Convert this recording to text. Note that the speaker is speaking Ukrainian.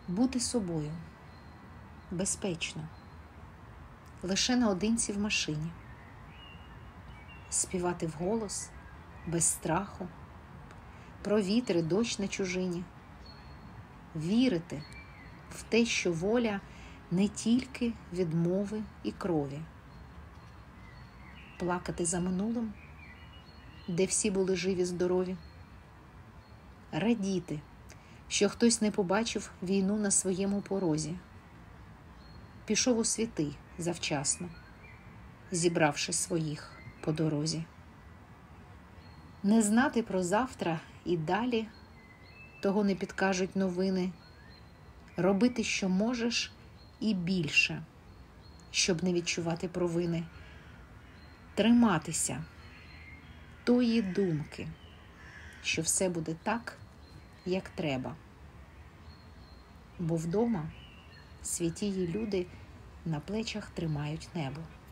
Бути собою безпечно, лише наодинці в машині, співати вголос, без страху, про вітер і дощ на чужині, вірити в те, що воля не тільки від мови і крові, плакати за минулим, де всі були живі-здорові, радіти, що хтось не побачив війну на своєму порозі, пішов у світи завчасно, зібравши своїх по дорозі. Не знати про завтра і далі, того не підкажуть новини, робити, що можеш, і більше, щоб не відчувати провини, триматися тої думки, що все буде так, як треба. Бо вдома святії люди на плечах тримають небо.